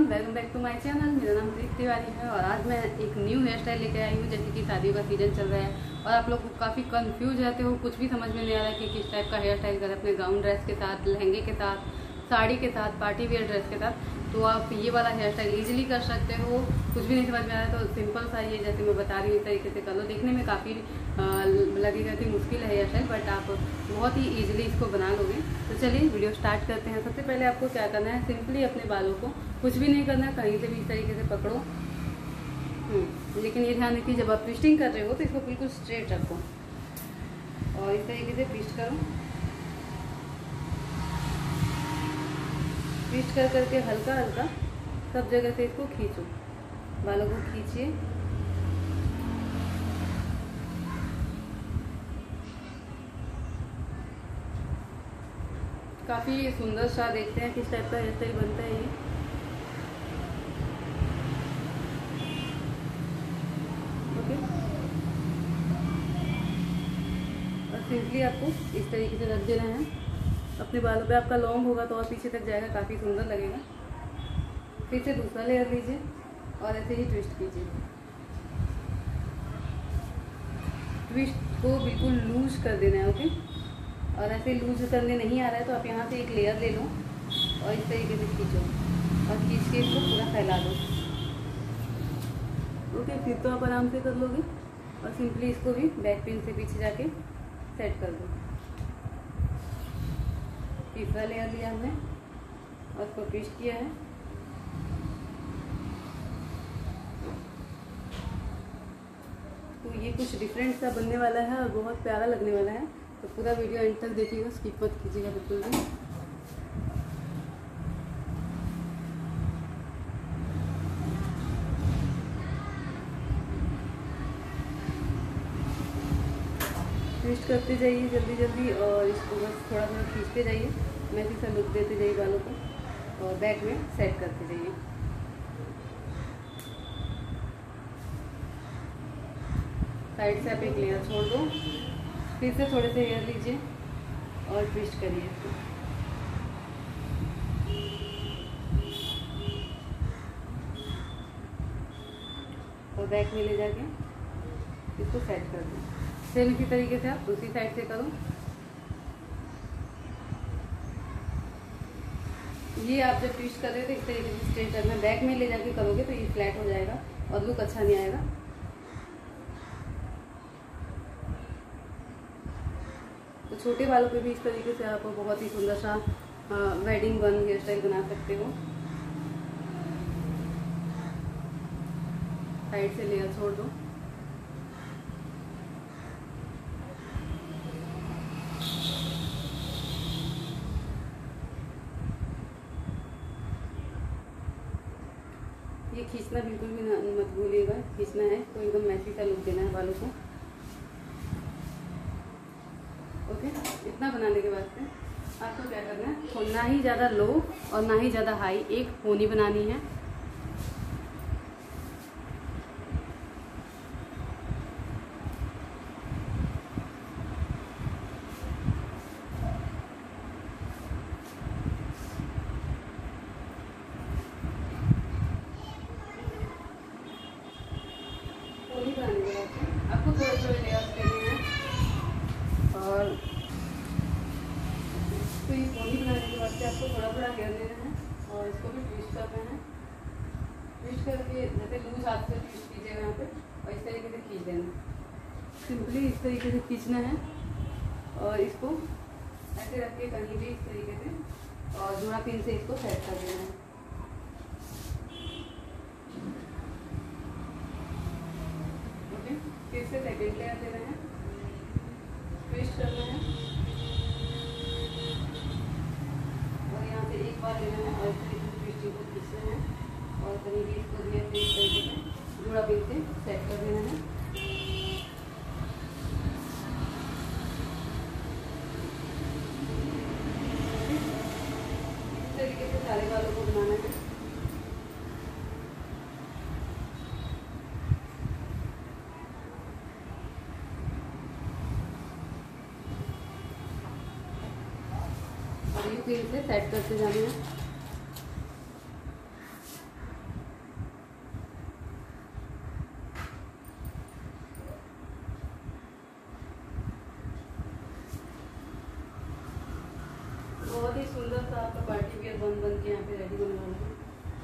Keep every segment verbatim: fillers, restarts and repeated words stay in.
Welcome back to my channel. मेरा नाम प्रीत तिवारी है और आज मैं एक न्यू हेयर स्टाइल लेके आई हूँ। जैसे कि शादियों का सीजन चल रहा है और आप लोग काफ़ी कंफ्यूज रहते हो, कुछ भी समझ में नहीं आ रहा है कि किस टाइप का हेयर स्टाइल करें अपने गाउन ड्रेस के साथ, लहंगे के साथ, साड़ी के साथ, पार्टी वेयर ड्रेस के साथ। तो आप ये वाला हेयर स्टाइल ईजिली कर सकते हो। कुछ भी नहीं समझ में आ रहा है तो सिंपल सा ये जैसे मैं बता रही हूँ इस तरीके से कर लो। देखने में काफ़ी लगेगा कि मुश्किल है हेयर स्टाइल, बट आप बहुत ही ईजिली इसको बना लोगे। तो चलिए वीडियो स्टार्ट करते हैं। सबसे पहले आपको क्या करना है, सिंपली अपने बालों को कुछ भी नहीं करना, कहीं से भी इस तरीके से पकड़ो। लेकिन ये ध्यान रखिए जब आप ट्विस्टिंग कर रहे हो तो इसको बिल्कुल स्ट्रेट रखो और इस तरीके से ट्विस्ट करो। ट्विस्ट कर करके हल्का हल्का सब जगह से इसको खींचो, बालों को खींचिए। काफ़ी सुंदर सा देखते हैं किस टाइप का हेयर स्टाइल बनता है ये। ओके, और सिंपली आपको इस तरीके से रख देना है। अपने बालों पे आपका लॉन्ग होगा तो और पीछे तक जाएगा, काफ़ी सुंदर लगेगा। फिर से दूसरा लेयर लीजिए और ऐसे ही ट्विस्ट कीजिए। ट्विस्ट को बिल्कुल लूज कर देना है। ओके, और ऐसे लूज करने नहीं आ रहा है तो आप यहाँ से एक लेयर ले लो और इस तरीके से खींचो और खींच के इसको पूरा फैला दो। ओके, फिर तो आप आराम से कर लोगे। और सिंपली इसको भी बैक पिन से पीछे जाके सेट कर दो। तीसरा लेयर लिया हमने और इसको ट्विस्ट किया है। तो ये कुछ डिफरेंट सा बनने वाला है और बहुत प्यारा लगने वाला है। तो पूरा वीडियो एंड तक देखिएगा, स्किप मत कीजिएगा बिल्कुल भी। ट्विस्ट करते जाइए जल्दी जल्दी और इसको बस थोड़ा थोड़ा खींचते जाइए, मैसी सा लुक देते जाइए बालों को और बैक में सेट करते जाइए। साइड से आप एक लेयर छोड़ दो, फिर से थोड़े से हेयर लीजिए और ट्विस्ट करिए इसको। और बैक में ले जाके इसको सेट कर दो। सेम इसी तरीके से आप दूसरी साइड से करो। ये आप जब ट्विस्ट कर रहे हो तो इस तरीके से स्ट्रेट करना, बैक में ले जाके करोगे तो ये फ्लैट हो जाएगा और लुक अच्छा नहीं आएगा। तो छोटे बालों पे भी इस तरीके से आप बहुत ही सुंदर सा वेडिंग बन हेयर स्टाइल बना सकते हो। साइड से लेयर छोड़ दो। ये खींचना बिल्कुल भी मत भूलिएगा, खींचना है तो एकदम मैसी सा लुक देना है बालों को। ओके, इतना बनाने के बाद से आपको क्या करना है, तो ना ही ज़्यादा लो और ना ही ज़्यादा हाई, एक पोनी बनानी है। पोनी बनाने के बाद से आपको थोड़े थोड़े लेयर्स देने हैं और तो ये पोनी बनाने के बाद से आपको थोड़ा थोड़ा हेयर लेना है और इसको भी ट्विस्ट करना है। ट्विस्ट करके जैसे लूज हाथ से ट्विस्ट कीजिएगा यहाँ पे और इस तरीके से खींच देना। सिंपली इस तरीके से खींचना है और इसको ऐसे रख के कहीं भी इस तरीके से और जुड़ा पिन से इसको सेट कर देना है। ओके, फिर से सेकेंड लेयर देना है, ट्विस्ट करना है और यहाँ से एक बार लेना है और इस तरीके से ट्विस्टिंग को खींचना है और कहीं भी इसको भी ऐसे इस तरीके से जुड़ा पिन से सेट कर देना है। इस तरीके से सारे बालों को बनाना है। और ये पिन से सेट करते जाना है। ये बन बन के यहाँ पे रेडी होने वाला है।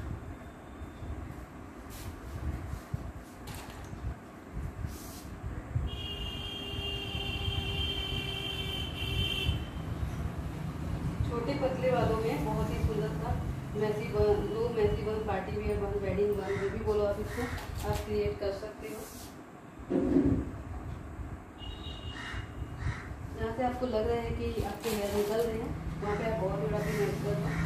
छोटे पतले वालों में बहुत ही सुंदर था मैसी बन, दो मैसी बन, पार्टी वेयर बन, वेडिंग बन, जो भी बोलो आप इसको आप क्रिएट कर सकते हो। जहाँ से आपको लग रहा है कि आपके हेयर निकल रहे हैं वहाँ पे आप और बड़ा भी मैच कर दो।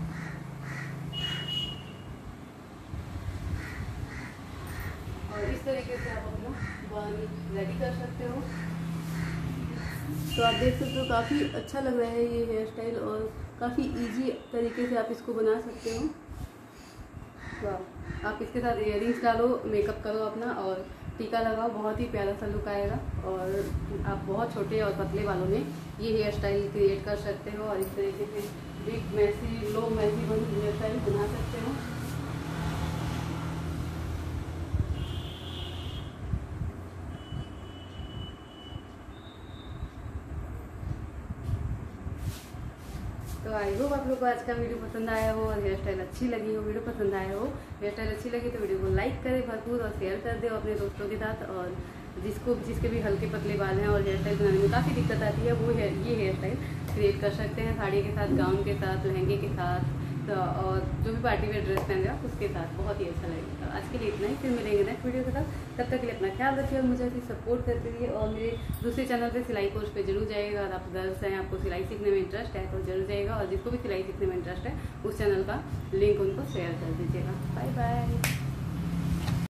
और इस तरीके से आप अपना बन रेडी कर सकते हो। तो आप देख सकते हो काफ़ी अच्छा लग रहा है ये हेयर स्टाइल और काफ़ी इजी तरीके से आप इसको बना सकते हो। तो आप इसके साथ इयररिंग्स डालो, मेकअप करो अपना और टीका लगाओ, बहुत ही प्यारा सा लुक आएगा। और आप बहुत छोटे और पतले वालों में ये हेयर स्टाइल क्रिएट कर सकते हो और इस तरीके से बिग मैसी लो मैसी बन हेयर स्टाइल बना सकते हो। तो आई होप आप लोग को आज का वीडियो पसंद आया हो और हेयर स्टाइल अच्छी लगी हो। वीडियो पसंद आया हो, हेयर स्टाइल अच्छी लगी तो वीडियो को लाइक करें भरपूर और शेयर कर दे अपने दोस्तों के साथ। और जिसको जिसके भी हल्के पतले बाल हैं और हेयर स्टाइल बनाने में काफ़ी दिक्कत आती है वो हेयर ये हेयर स्टाइल क्रिएट कर सकते हैं साड़ी के साथ, गाउन के साथ, लहंगे के साथ, तो और जो भी पार्टी वेयर ड्रेस पहन रहे हो उसके साथ बहुत ही अच्छा लगेगा। तो आज के लिए इतना ही, फिर मिलेंगे नेक्स्ट वीडियो के साथ। तब तक के लिए अपना ख्याल रखिए और मुझे ऐसी सपोर्ट करते रहिए। और मेरे दूसरे चैनल पे सिलाई कोर्स पे जरूर जाइएगा। अगर आप गर्ल्स हैं, आपको सिलाई सीखने में इंटरेस्ट है तो जरूर जाइएगा। और जिसको भी सिलाई सीखने में इंटरेस्ट है उस चैनल का लिंक उनको शेयर कर दीजिएगा। Bye bye.